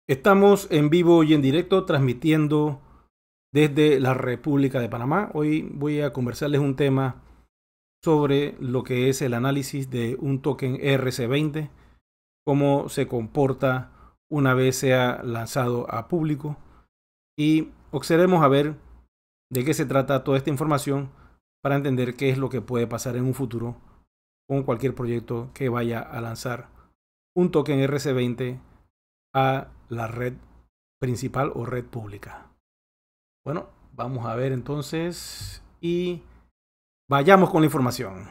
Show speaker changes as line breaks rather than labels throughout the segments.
Estamos en vivo y en directo transmitiendo desde la República de Panamá. Hoy voy a conversarles un tema sobre lo que es el análisis de un token ERC20, cómo se comporta una vez sea lanzado a público y observemos a ver de qué se trata toda esta información para entender qué es lo que puede pasar en un futuro con cualquier proyecto que vaya a lanzar un token ERC20 a la red principal o red pública. Bueno, vamos a ver entonces y vayamos con la información.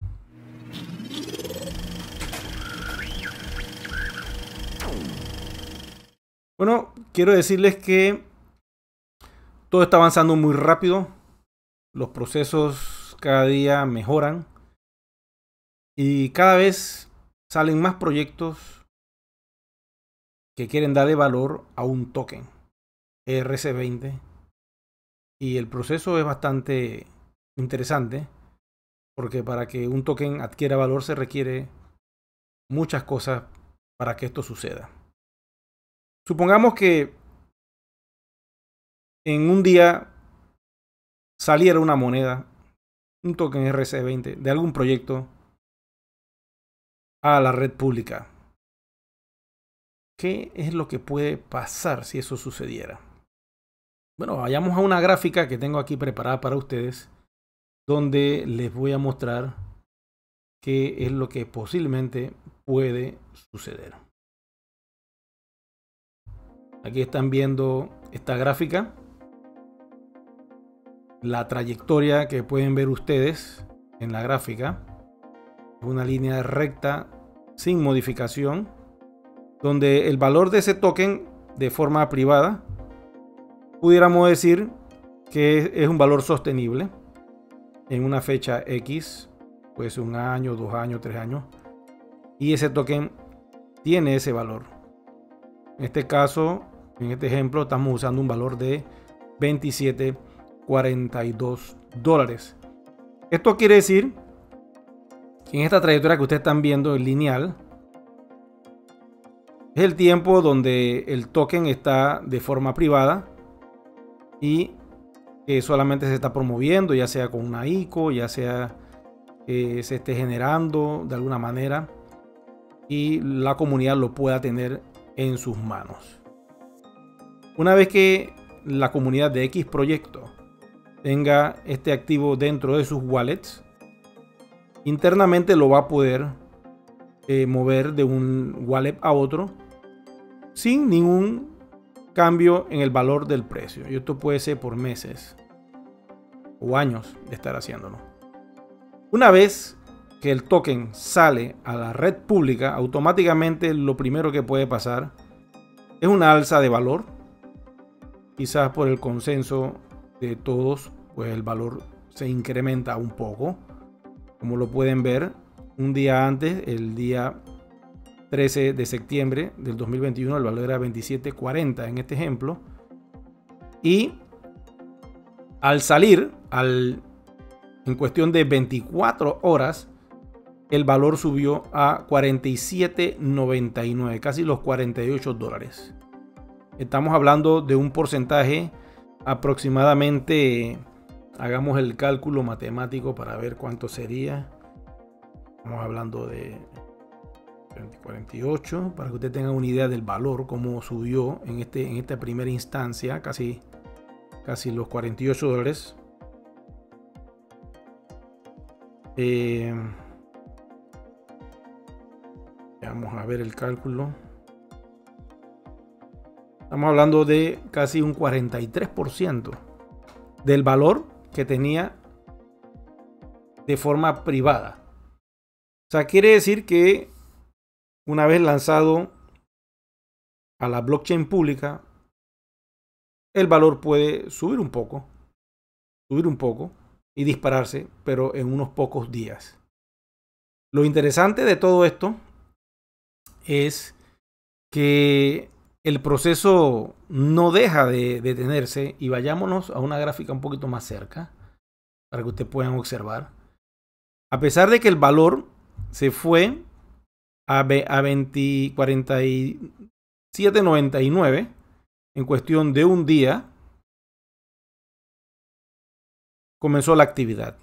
Bueno, quiero decirles que todo está avanzando muy rápido. Los procesos cada día mejoran y cada vez salen más proyectos que quieren darle valor a un token ERC20 y el proceso es bastante interesante porque para que un token adquiera valor se requiere muchas cosas para que esto suceda. Supongamos que en un día saliera una moneda, un token ERC20 de algún proyecto a la red pública. ¿Qué es lo que puede pasar si eso sucediera? Bueno, vayamos a una gráfica que tengo aquí preparada para ustedes, donde les voy a mostrar qué es lo que posiblemente puede suceder. Aquí están viendo esta gráfica, la trayectoria que pueden ver ustedes en la gráfica, una línea recta sin modificación, donde el valor de ese token de forma privada pudiéramos decir que es un valor sostenible en una fecha X, puede ser un año, 2 años, 3 años, y ese token tiene ese valor. En este caso, en este ejemplo, estamos usando un valor de 27.42 dólares. Esto quiere decir que en esta trayectoria que ustedes están viendo en lineal, es el tiempo donde el token está de forma privada y que solamente se está promoviendo, ya sea con una ICO, ya sea que se esté generando de alguna manera y la comunidad lo pueda tener en sus manos. Una vez que la comunidad de X proyecto tenga este activo dentro de sus wallets, internamente lo va a poder mover de un wallet a otro sin ningún cambio en el valor del precio. Y esto puede ser por meses o años de estar haciéndolo. Una vez que el token sale a la red pública, automáticamente lo primero que puede pasar es una alza de valor. Quizás por el consenso de todos, pues el valor se incrementa un poco. Como lo pueden ver, un día antes, el día 13 de septiembre del 2021, el valor era 27.40 en este ejemplo. Y al salir, en cuestión de 24 horas, el valor subió a 47.99, casi los 48 dólares. Estamos hablando de un porcentaje aproximadamente, hagamos el cálculo matemático para ver cuánto sería. Estamos hablando de 48, para que usted tenga una idea del valor, cómo subió en esta primera instancia, casi los 48 dólares. Vamos a ver el cálculo. Estamos hablando de casi un 43% del valor que tenía de forma privada. O sea, quiere decir que una vez lanzado a la blockchain pública, el valor puede subir un poco y dispararse, pero en unos pocos días. Lo interesante de todo esto es que el proceso no deja de detenerse y vayámonos a una gráfica un poquito más cerca para que ustedes puedan observar. A pesar de que el valor se fue a 7.99 en cuestión de un día comenzó la actividad.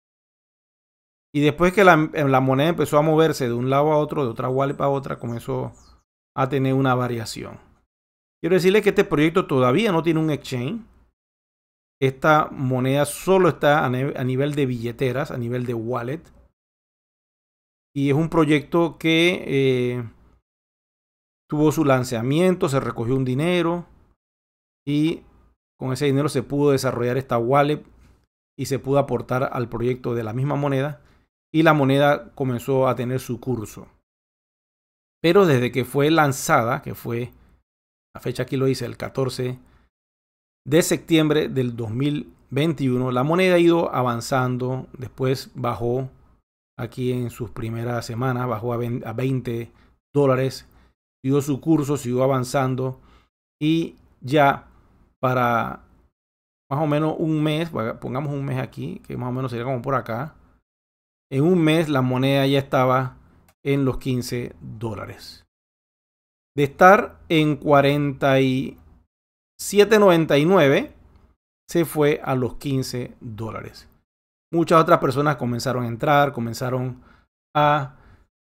Y después que la moneda empezó a moverse de un lado a otro, de otra wallet a otra, comenzó a tener una variación. Quiero decirles que este proyecto todavía no tiene un exchange. Esta moneda solo está a nivel de billeteras, a nivel de wallet. Y es un proyecto que tuvo su lanzamiento, se recogió un dinero y con ese dinero se pudo desarrollar esta wallet y se pudo aportar al proyecto de la misma moneda y la moneda comenzó a tener su curso. Pero desde que fue lanzada, que fue, la fecha aquí lo dice, el 14 de septiembre del 2021, la moneda ha ido avanzando, después bajó aquí en sus primeras semanas, bajó a $20, siguió su curso, siguió avanzando y ya para más o menos un mes, pongamos un mes aquí, que más o menos sería como por acá, en un mes la moneda ya estaba en los $15. De estar en 47.99 se fue a los $15. Muchas otras personas comenzaron a entrar, comenzaron a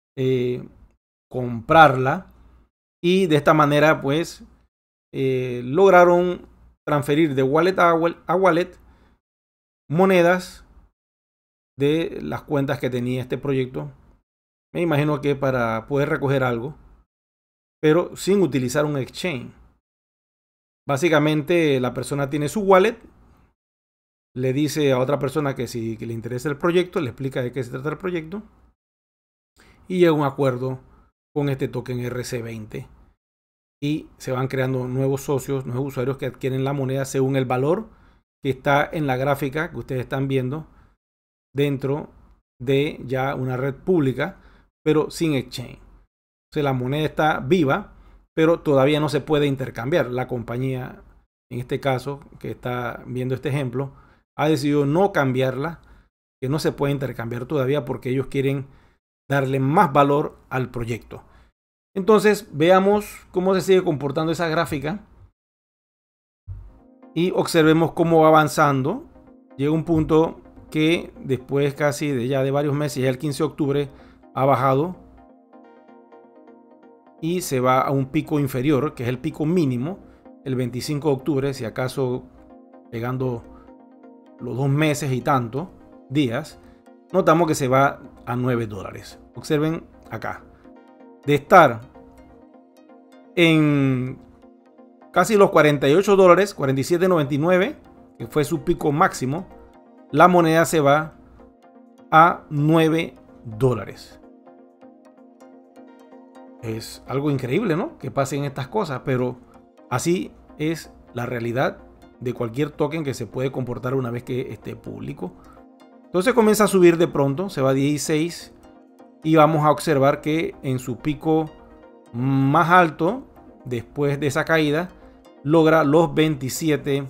comprarla y de esta manera pues lograron transferir de wallet a wallet monedas de las cuentas que tenía este proyecto. Me imagino que para poder recoger algo, pero sin utilizar un exchange. Básicamente la persona tiene su wallet, le dice a otra persona que si le interesa el proyecto, le explica de qué se trata el proyecto y llega a un acuerdo con este token RC20 y se van creando nuevos socios, nuevos usuarios que adquieren la moneda según el valor que está en la gráfica que ustedes están viendo dentro de ya una red pública, pero sin exchange. O sea, la moneda está viva, pero todavía no se puede intercambiar. La compañía, en este caso, que está viendo este ejemplo, ha decidido no cambiarla, que no se puede intercambiar todavía porque ellos quieren darle más valor al proyecto. Entonces, veamos cómo se sigue comportando esa gráfica y observemos cómo va avanzando. Llega un punto que después casi de varios meses, ya el 15 de octubre, ha bajado y se va a un pico inferior, que es el pico mínimo, el 25 de octubre, si acaso llegando los 2 meses y tanto días, notamos que se va a $9. Observen acá. De estar en casi los $48, $47.99, que fue su pico máximo, la moneda se va a $9. Es algo increíble, ¿no? Que pasen estas cosas, pero así es la realidad de cualquier token que se puede comportar una vez que esté público. Entonces comienza a subir de pronto, se va a 16 y vamos a observar que en su pico más alto, después de esa caída, logra los 27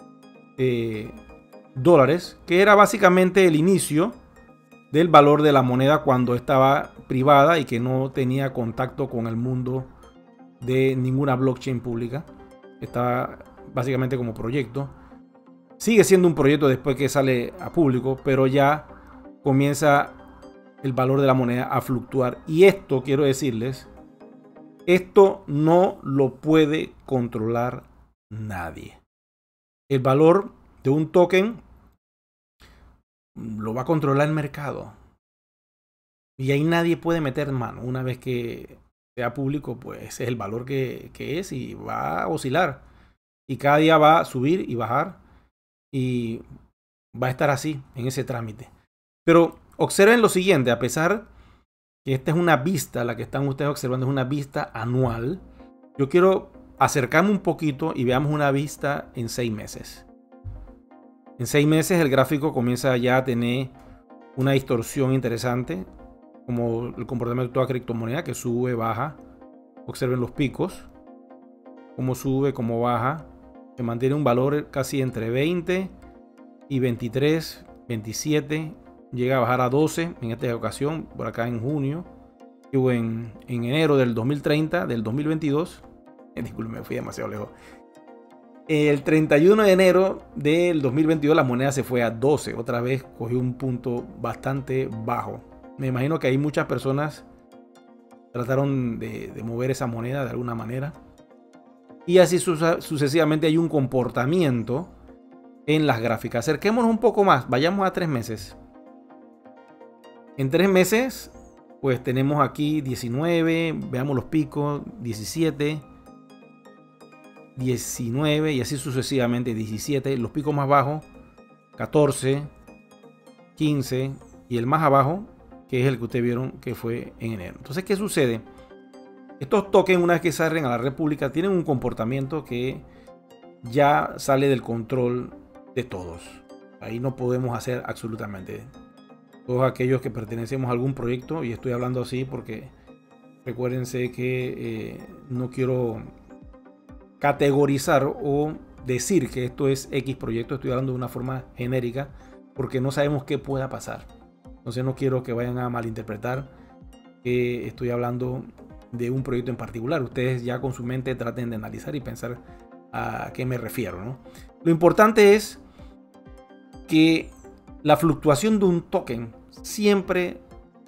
dólares, que era básicamente el inicio del valor de la moneda cuando estaba privada y que no tenía contacto con el mundo de ninguna blockchain pública. Estaba básicamente como proyecto. Sigue siendo un proyecto después que sale a público, pero ya comienza el valor de la moneda a fluctuar. Y esto, quiero decirles, esto no lo puede controlar nadie. El valor de un token lo va a controlar el mercado. Y ahí nadie puede meter mano. Una vez que sea público, pues ese es el valor que es y va a oscilar. Y cada día va a subir y bajar. Y va a estar así en ese trámite. Pero observen lo siguiente, a pesar que esta es una vista, la que están ustedes observando es una vista anual, yo quiero acercarme un poquito y veamos una vista en 6 meses. En 6 meses el gráfico comienza ya a tener una distorsión interesante, como el comportamiento de toda criptomoneda que sube, baja. Observen los picos, cómo sube, cómo baja. Se mantiene un valor casi entre 20 y 23, 27. Llega a bajar a 12 en esta ocasión, por acá en junio. O en enero del 2030, del 2022. Disculpe, me fui demasiado lejos. El 31 de enero del 2022 la moneda se fue a 12. Otra vez cogió un punto bastante bajo. Me imagino que hay muchas personas trataron de mover esa moneda de alguna manera. Y así sucesivamente hay un comportamiento en las gráficas. Acerquémonos un poco más. Vayamos a 3 meses. En 3 meses, pues tenemos aquí 19. Veamos los picos. 17. 19 y así sucesivamente 17, los picos más bajos 14, 15 y el más abajo que es el que ustedes vieron que fue en enero. Entonces, ¿qué sucede? Estos tokens, una vez que salen a la red pública, tienen un comportamiento que ya sale del control de todos. Ahí no podemos hacer absolutamente. Todos aquellos que pertenecemos a algún proyecto, y estoy hablando así porque recuérdense que no quiero categorizar o decir que esto es X proyecto, estoy hablando de una forma genérica porque no sabemos qué pueda pasar. Entonces no quiero que vayan a malinterpretar que estoy hablando de un proyecto en particular. Ustedes ya con su mente traten de analizar y pensar a qué me refiero, ¿no? Lo importante es que la fluctuación de un token siempre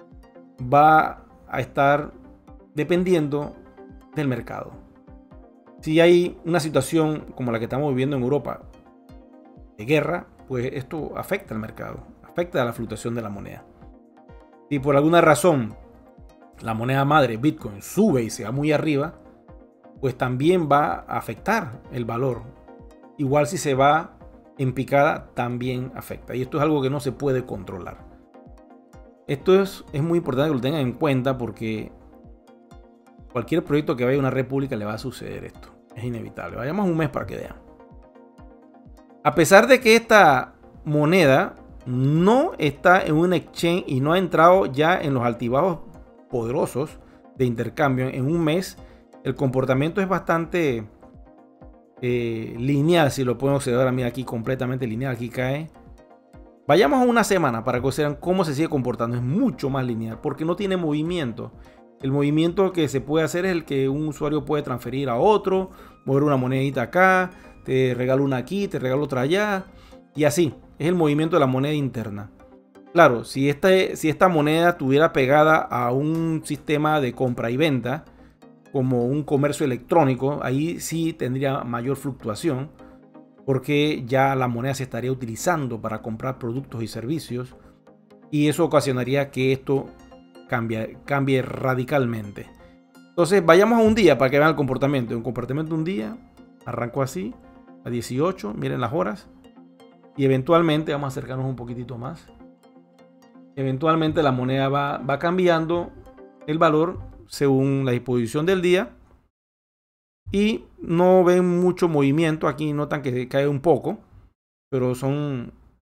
va a estar dependiendo del mercado. Si hay una situación como la que estamos viviendo en Europa, de guerra, pues esto afecta al mercado, afecta a la fluctuación de la moneda. Si por alguna razón la moneda madre, Bitcoin, sube y se va muy arriba, pues también va a afectar el valor. Igual si se va en picada, también afecta. Y esto es algo que no se puede controlar. Esto es muy importante que lo tengan en cuenta porque cualquier proyecto que vaya a una red pública le va a suceder esto. Es inevitable. Vayamos un mes para que vean. A pesar de que esta moneda no está en un exchange y no ha entrado ya en los altibajos poderosos de intercambio en un mes, el comportamiento es bastante lineal. Si lo pueden observar a mí aquí, completamente lineal. Aquí cae. Vayamos a una semana para que observen cómo se sigue comportando. Es mucho más lineal porque no tiene movimiento. El movimiento que se puede hacer es el que un usuario puede transferir a otro, mover una monedita acá, te regalo una aquí, te regalo otra allá, y así. Es el movimiento de la moneda interna. Claro, si esta moneda estuviera pegada a un sistema de compra y venta, como un comercio electrónico, ahí sí tendría mayor fluctuación, porque ya la moneda se estaría utilizando para comprar productos y servicios, y eso ocasionaría que esto cambie radicalmente. Entonces vayamos a un día para que vean el comportamiento. Un comportamiento de un día arrancó así a 18, miren las horas, y eventualmente vamos a acercarnos un poquitito más. Eventualmente la moneda va cambiando el valor según la disposición del día y no ven mucho movimiento. Aquí notan que cae un poco, pero son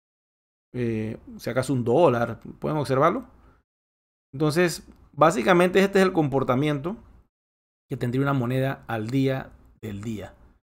si acaso $1, pueden observarlo. Entonces, básicamente este es el comportamiento que tendría una moneda al día del día.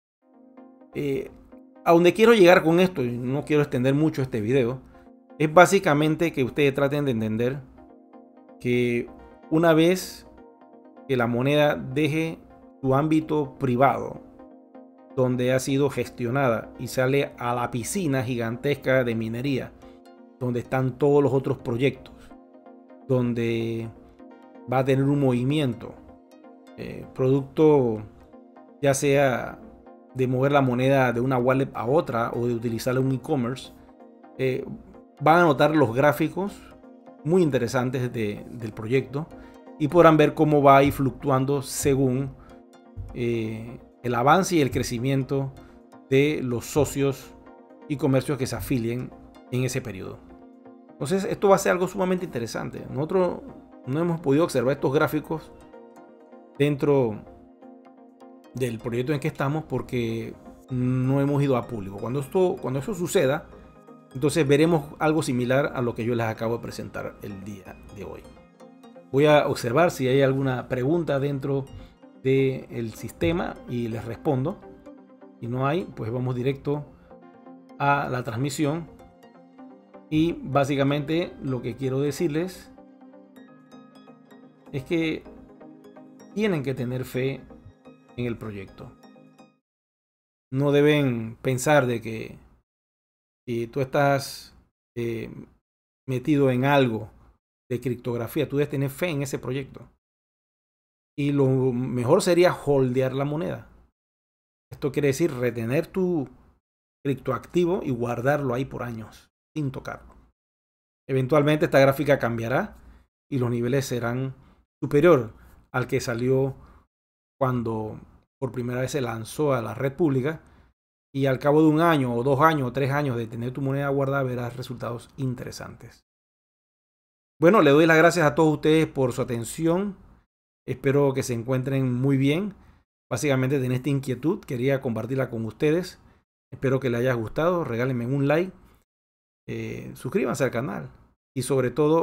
A donde quiero llegar con esto, y no quiero extender mucho este video, es básicamente que ustedes traten de entender que una vez que la moneda deje su ámbito privado, donde ha sido gestionada y sale a la piscina gigantesca de minería, donde están todos los otros proyectos, donde va a tener un movimiento producto ya sea de mover la moneda de una wallet a otra o de utilizarla en un e-commerce, van a notar los gráficos muy interesantes del proyecto y podrán ver cómo va a ir fluctuando según el avance y el crecimiento de los socios y comercios que se afilien en ese periodo. Entonces esto va a ser algo sumamente interesante. Nosotros no hemos podido observar estos gráficos dentro del proyecto en que estamos porque no hemos ido a público. Cuando eso suceda, entonces veremos algo similar a lo que yo les acabo de presentar el día de hoy. Voy a observar si hay alguna pregunta dentro del sistema y les respondo. Si no hay, pues vamos directo a la transmisión. Y básicamente lo que quiero decirles es que tienen que tener fe en el proyecto. No deben pensar de que si tú estás metido en algo de criptografía, tú debes tener fe en ese proyecto. Y lo mejor sería holdear la moneda. Esto quiere decir retener tu criptoactivo y guardarlo ahí por años, sin tocarlo. Eventualmente esta gráfica cambiará y los niveles serán superior al que salió cuando por primera vez se lanzó a la red pública. Y al cabo de un año o 2 años o 3 años de tener tu moneda guardada, verás resultados interesantes. Bueno, le doy las gracias a todos ustedes por su atención. Espero que se encuentren muy bien. Básicamente tenía esta inquietud, quería compartirla con ustedes. Espero que les haya gustado. Regálenme un like. Suscríbanse al canal. Y sobre todo,